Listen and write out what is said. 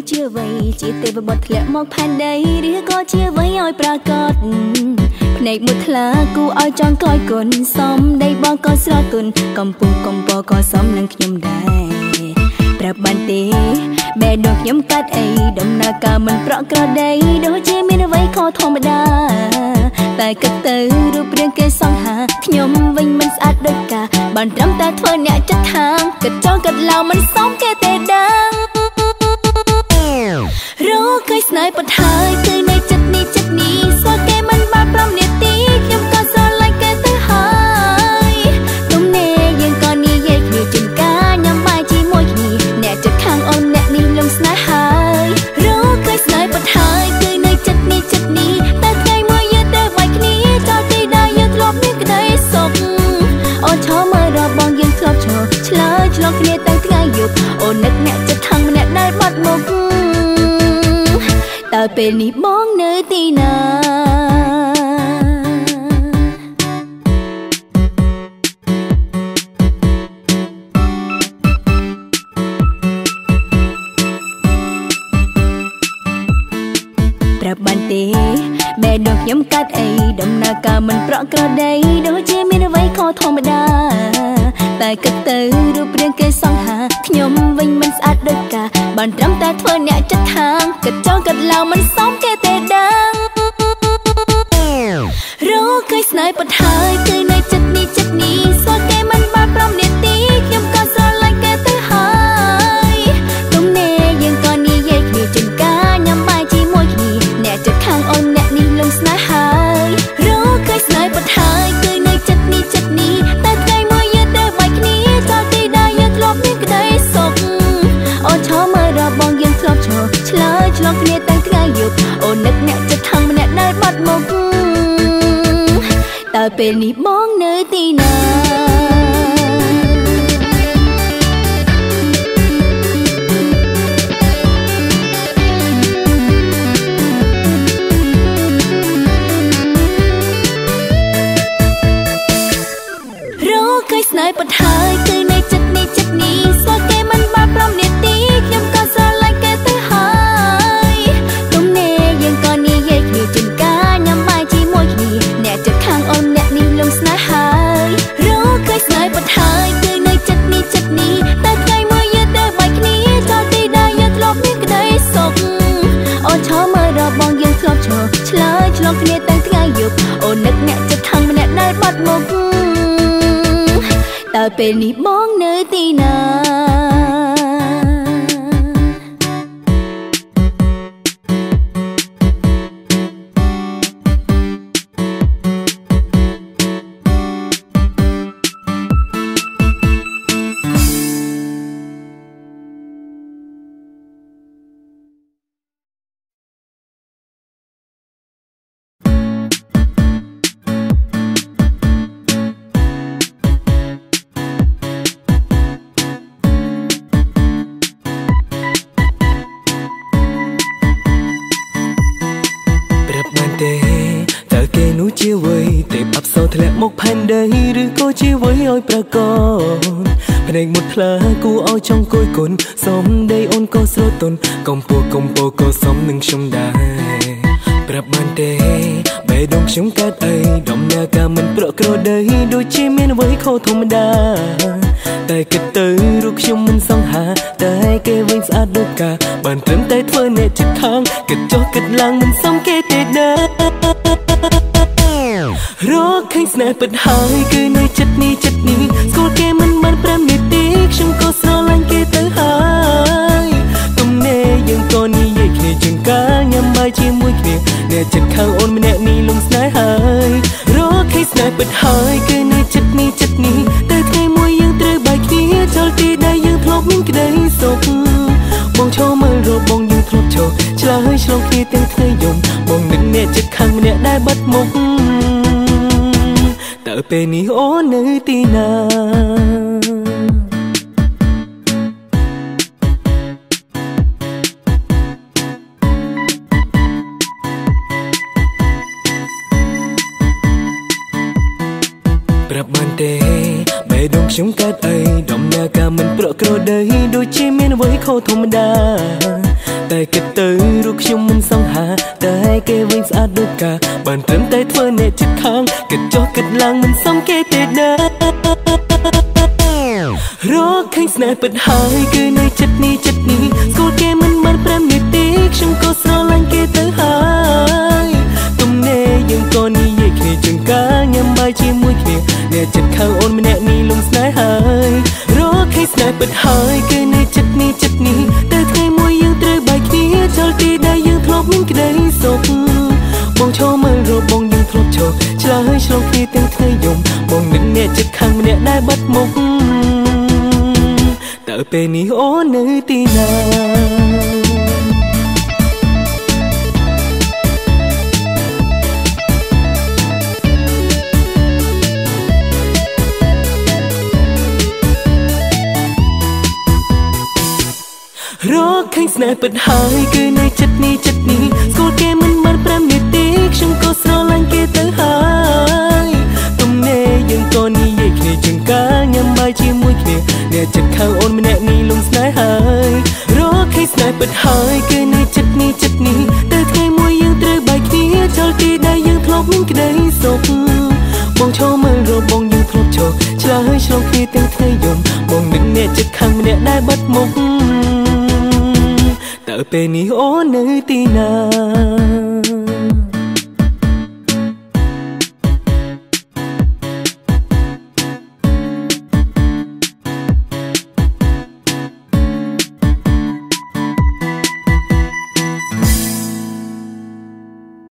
chưa vậy chỉ tê và bọt lẹ mọc pan đầy đứa có chưa với oi pra cọt này một lá cu oi tròn coi cồn xóm đây bao con sro tuần cầm bò có xóm nâng nhom đài pra ban tê bè đọt nhom cát ấy đầm na ca mình pro cro đây đôi chia miên với kho thom đa tại cất từรูปเรื่องเกสองหาខ្ញុំវិញមិនស្អាតដូចកាបានត្រឹមតែធ្វើអ្នកចិត្តខាងគិតចង់គិតឡៅមិនសមគេទេដឹងរកឃើញស្នេហ៍ប៉ុន្តែគឺនៅចិត្តនេះស្គាល់គេមិនបាន5នាទីខ្ញុំក៏ស្រឡាញ់គេទៅហើយទុំនេះយើងក៏និយាយគ្នាជាការញ៉ាំបាយជាមួយគ្នាអ្នកចិត្តខាងអូនអ្នកនេះលំស្នេហ៍ហើយរកឃើញស្នេហ៍ប៉ុន្តែគឺនៅចិត្តនេះតែថ្ងៃមួយយើងទៅបាច់គ្នាចោលទីដែលយើងធ្លាប់មានក្តីសុខអូនឈរមើលរបងយើងធ្លាប់ឈរឆ្លើយឆ្លងគ្នាទាំងថ្ងៃយប់អូននឹកអ្នកចិត្តខាងម្នាក់ដែលបាត់មុខតើពេលនេះបងនៅទីណាប្រាប់បានទេបែដកខ្ញុំកាត់អីដំណើរការមិនប្រក់ក្រដីដូចជាមានអ្វីខុសធម្មតាតែគិតទៅរូបរាងគេសង្ហាខ្ញុំវិញមិនស្អាតដូចកាបានត្រឹមតែធ្វើអ្នកចិត្តខាងគិតចង់គិតឡៅមិនសមគេទេដឹងរកឃើញស្នេហ៍ប៉ុន្តែគឺនៅចិត្តនេះស្គាល់គេមិនបាន5នាទីខ្ញុំក៏ស្រឡាញ់គេទៅហើយទុំនេះយើងក៏និយាយគ្នាជាការញ៉ាំបាយជាមួយគ្នាអ្នកចិត្តខាងអូនអ្នកនេះលំស្នេហ៍ហើយរកឃើញស្នេហ៍ប៉ុន្តែគឺនៅចិត្តនេះតែថ្ងៃមួយយើងទៅបាច់គ្នាចោលទីដែលយើងធ្លាប់មានក្តីសុខអូនឈរមើលរបងយើងធ្លាប់ឈរឆ្លើយឆ្លងគ្នាទាំងថ្ងៃយប់អូននឹកអ្នកចិត្តខាងម្នាក់ដែលបាត់មុខតើពេលនេះបងនៅទីណាស្នេហ៍ប៉ុន្តែគឺនៅចិត្តនេះស្គាល់គេមិនបាន5នាទីខ្ញុំក៏ស្រឡាញ់គេទៅហើយទុំនេះយើងក៏និយាយគ្នាជាការញ៉ាំបាយជាមួយគ្នាអ្នកចិត្តខាងអូនអ្នកនេះលំស្នេហ៍ហើយរកឃើញស្នេហ៍ប៉ុន្តែគឺនៅចិត្តនេះតែថ្ងៃមួយយើងទៅបាច់គ្នាចោលទីដែលយើងធ្លាប់មានក្តីសុខអូនឈរមើលរបងយើងធ្លាប់ឈរឆ្លើយឆ្លងគ្នាទាំងថ្ងៃយប់អូននឹកអ្នកចិត្តខាងម្នាក់ដែលបាត់មុខតើពេលនេះបងនៅទីណាជាអ្វីទេអបសោធ្លាក់មកផែនដីឬក៏ជាអ្វីឲ្យប្រកបភ្នែកមុតថ្លាគូឲ្យចង់គយគុណសំដីអូនក៏ស្រទន់កំពូក៏សំនឹងខ្ញុំដែរប្រាប់បានទេបេះដូងខ្ញុំកាត់អីដំណើរការមិនប្រក់ក្រដីដូចជាមានអ្វីខុសធម្មតាតែគិតទៅរូបខ្ញុំមិនសង្ហាតែគេវិញស្អាតដូចកាបានត្រឹមតែធ្វើអ្នកចិត្តខាងគិតចុះគិតឡើងមិនសមគេទេដែររកឃើញស្នេហ៍ពិតហើយគឺនៅចិត្តនេះស្គាល់គេមិនបាន5នាទីខ្ញុំក៏ស្រឡាញ់គេទៅហើយទុំនេះយើងក៏និយាយគ្នាជាការញ៉ាំបាយជាមួយគ្នាអ្នកចិត្តខាងអូនម្នាក់នេះលំស្នេហ៍ហើយរកឃើញស្នេហ៍ពិតហើយគឺនៅចិត្តនេះតែថ្ងៃមួយយើងត្រូវបែកគ្នាចោលទីដែលយើងធ្លាប់មានក្តីសុខបងឈរមើលរបងយើងធ្លាប់ឈរឆ្លើយឆ្លងគ្នាទាំងថ្ងៃយប់បងនឹកអ្នកចិត្តខាងម្នាក់ដែលបាត់មុខតើពេលនេះអូននៅទីណាប្រាប់បានទេបេះដូងខ្ញុំកាត់អីដំណើរការមិនប្រក់ក្រដីដូចជាមានអ្វីខុសធម្មតាតែគិតទៅរូបខ្ញុំមិនសង្ហាតែគេវិញស្អាតដូចកាបានត្រឹមតែធ្វើអ្នកចិត្តខាងគិតចុះគិតឡើងមិនសមគេទេណារកឃើញស្នេហ៍ពិតហើយគឺនៅចិត្តនេះស្គាល់គេមិនបាន5នាទីខ្ញុំក៏ស្រឡាញ់គេទៅហើយទំនេរយើងក៏និយាយគ្នាជាងការញ៉ាំបាយជាមួយគ្នាអ្នកចិត្តខាងអូនម្នាក់នេះលងស្នេហ៍ហើយរកឃើញស្នេហ៍ពិតហើយគឺនៅចិត្តនេះតែថ្ងៃមួយយើងត្រូវបែកគ្នាចោលទីដែលយើងធ្លាប់មានក្តីសុខបងឈរមើលរបងយើងធ្លាប់ឈរឆ្លើយឆ្លងគ្នាទាំងថ្ងៃយំបងនឹកអ្នកចិត្តខាងម្នាក់ដែលបាត់មុខតើពេលនេះអូននៅទីណារកឃើញស្នេហ៍ពិតហើយគឺនៅចិត្តនេះស្គាល់គេមិនបាន5នាទីខ្ញុំក៏ស្រឡាញ់គេទៅហើយទំនេរយើងក៏និយាយគ្នាជាងការញ៉ាំបាយជាមួយគ្នាអ្នកចិត្តខាងអូនម្នាក់នេះលងស្នេហ៍ហើយរកឃើញស្នេហ៍ពិតហើយគឺនៅចិត្តនេះតែថ្ងៃមួយយើងត្រូវបែកគ្នាចោលទីដែលយើងធ្លាប់មានក្តីសុខបងឈរមើលរបងយើងធ្លាប់ឈរឆ្លើយឆ្លងគ្នាទាំងថ្ងៃយំបងនឹកអ្នកចិត្តខាងម្នាក់ដែលបាត់មុខតើពេលនេះអូននៅទីណា